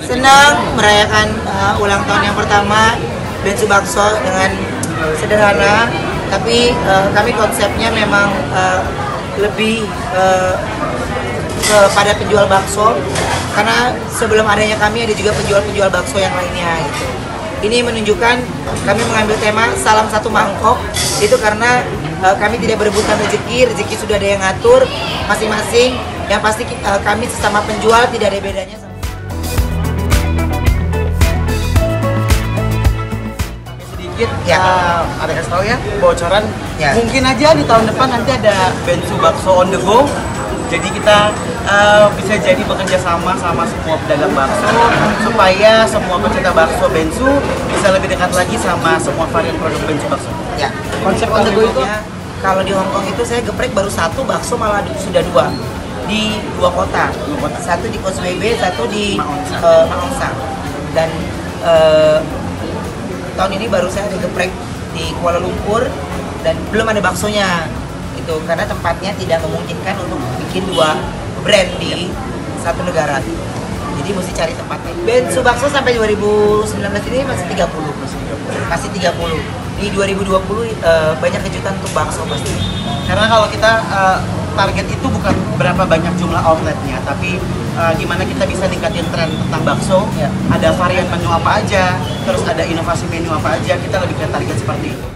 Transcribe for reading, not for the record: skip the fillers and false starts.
Senang merayakan ulang tahun yang pertama Bensu Bakso dengan sederhana, tapi kami konsepnya memang lebih kepada penjual bakso, karena sebelum adanya kami ada juga penjual-penjual bakso yang lainnya gitu. Ini menunjukkan kami mengambil tema salam satu mangkok, itu karena kami tidak berebutan rezeki sudah ada yang ngatur masing-masing. Yang pasti kami sesama penjual tidak ada bedanya. Sedikit ya, ada kasih tahu ya, bocoran ya. Mungkin aja di tahun depan nanti ada Bensu Bakso on the go. Jadi kita bisa jadi bekerja sama semua pedagang bakso supaya semua pecinta bakso Bensu bisa lebih dekat lagi sama semua varian produk Bensu Bakso. Ya, konsep on the go itu kalau di Hongkong itu saya geprek baru satu bakso, malah sudah dua di dua kota. Satu di Causeway Bay, satu di Maongsa. Dan tahun ini baru saya ada geprek di Kuala Lumpur dan belum ada baksonya. Itu karena tempatnya tidak memungkinkan untuk bikin dua brand di satu negara. Jadi mesti cari tempatnya. Bensu Bakso sampai 2019 ini masih 30. Masih 30. Di 2020 banyak kejutan untuk bakso pasti. Karena kalau kita target itu bukan berapa banyak jumlah outletnya, tapi gimana kita bisa ningkatin tren tentang bakso. Ya. Ada varian menu apa aja, terus ada inovasi menu apa aja, kita lebih ke target seperti itu.